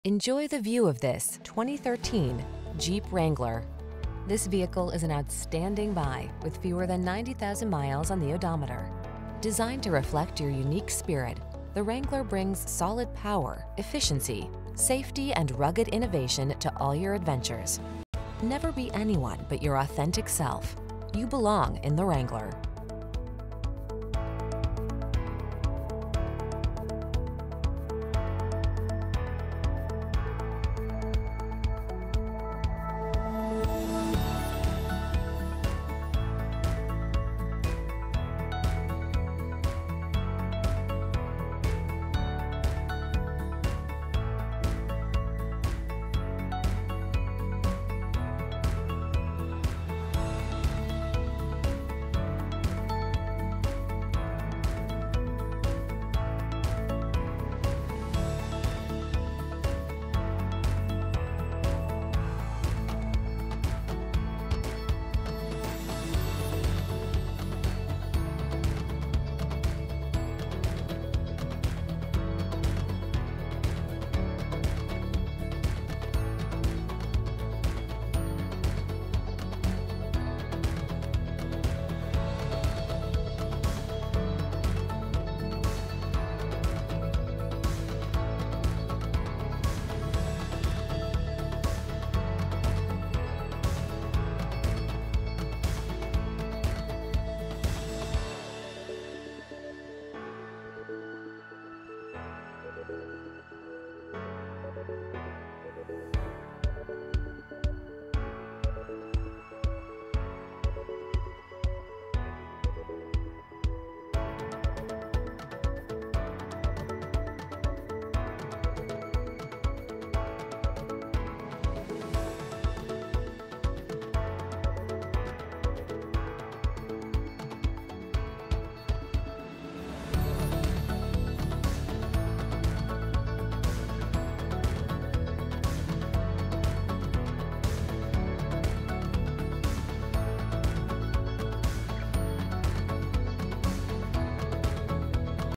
Enjoy the view of this 2013 Jeep Wrangler. This vehicle is an outstanding buy with fewer than 90,000 miles on the odometer. Designed to reflect your unique spirit, the Wrangler brings solid power, efficiency, safety, and rugged innovation to all your adventures. Never be anyone but your authentic self. You belong in the Wrangler.